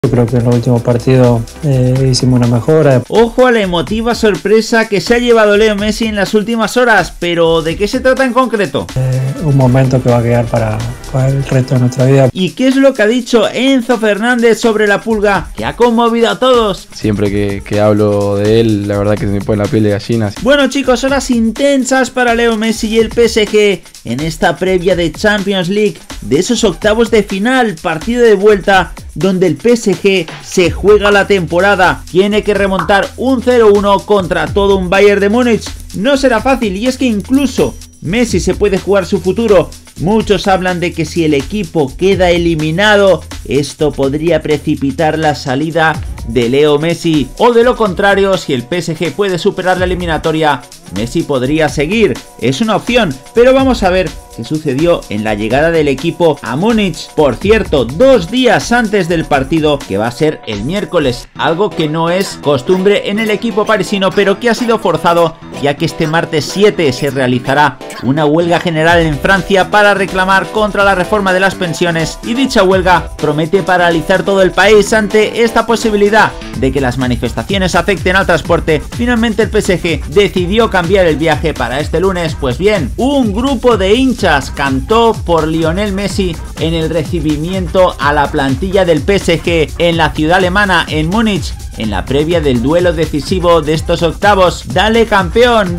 Yo creo que en los últimos partidos hicimos una mejora. Ojo a la emotiva sorpresa que se ha llevado Leo Messi en las últimas horas, pero ¿de qué se trata en concreto? Un momento que va a quedar para el resto de nuestra vida. ¿Y qué es lo que ha dicho Enzo Fernández sobre la Pulga, que ha conmovido a todos? Siempre que hablo de él, la verdad que se me pone la piel de gallina. Bueno chicos, horas intensas para Leo Messi y el PSG en esta previa de Champions League, de esos octavos de final, partido de vuelta, donde el PSG se juega la temporada. Tiene que remontar un 0-1 contra todo un Bayern de Múnich. No será fácil, y es que incluso Messi se puede jugar su futuro. Muchos hablan de que si el equipo queda eliminado, esto podría precipitar la salida de Leo Messi, o de lo contrario, si el PSG puede superar la eliminatoria, Messi podría seguir. Es una opción, pero vamos a ver qué sucedió en la llegada del equipo a Múnich. Por cierto, 2 días antes del partido, que va a ser el miércoles, algo que no es costumbre en el equipo parisino, pero que ha sido forzado, ya que este martes 7 se realizará una huelga general en Francia para reclamar contra la reforma de las pensiones, y dicha huelga promete paralizar todo el país. Ante esta posibilidad de que las manifestaciones afecten al transporte, finalmente el PSG decidió cambiar el viaje para este lunes. Pues bien, un grupo de hinchas cantó por Lionel Messi en el recibimiento a la plantilla del PSG en la ciudad alemana, en Múnich, en la previa del duelo decisivo de estos octavos. Dale campeón,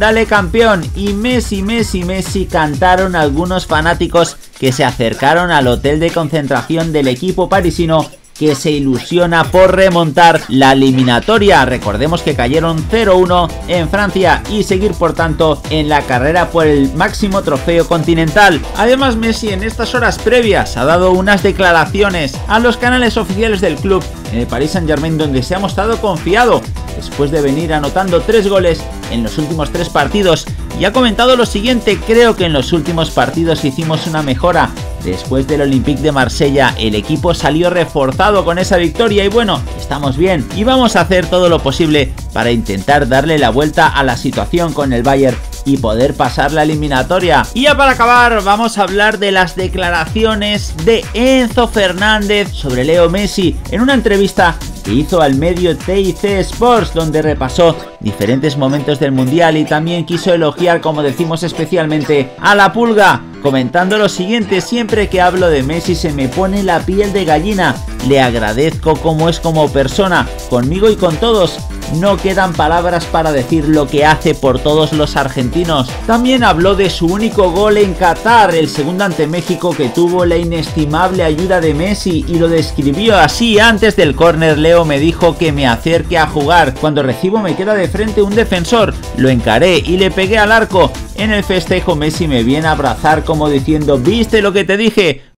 y Messi, Messi, Messi, cantaron algunos fanáticos que se acercaron al hotel de concentración del equipo parisino, que se ilusiona por remontar la eliminatoria. Recordemos que cayeron 0-1 en Francia y seguir por tanto en la carrera por el máximo trofeo continental. Además, Messi en estas horas previas ha dado unas declaraciones a los canales oficiales del club en el Paris Saint-Germain, donde se ha mostrado confiado después de venir anotando 3 goles en los últimos 3 partidos, y ha comentado lo siguiente: creo que en los últimos partidos hicimos una mejora. Después del Olympique de Marsella, el equipo salió reforzado con esa victoria y bueno, estamos bien y vamos a hacer todo lo posible para intentar darle la vuelta a la situación con el Bayern y poder pasar la eliminatoria. Y ya para acabar, vamos a hablar de las declaraciones de Enzo Fernández sobre Leo Messi en una entrevista que hizo al medio TIC Sports, donde repasó diferentes momentos del Mundial y también quiso elogiar, como decimos, especialmente a la Pulga, comentando lo siguiente: siempre que hablo de Messi se me pone la piel de gallina, le agradezco como es como persona, conmigo y con todos. No quedan palabras para decir lo que hace por todos los argentinos. También habló de su único gol en Qatar, el segundo ante México, que tuvo la inestimable ayuda de Messi, y lo describió así: antes del córner Leo me dijo que me acerque a jugar, cuando recibo me queda de frente un defensor, lo encaré y le pegué al arco. En el festejo Messi me viene a abrazar como diciendo: ¿viste lo que te dije?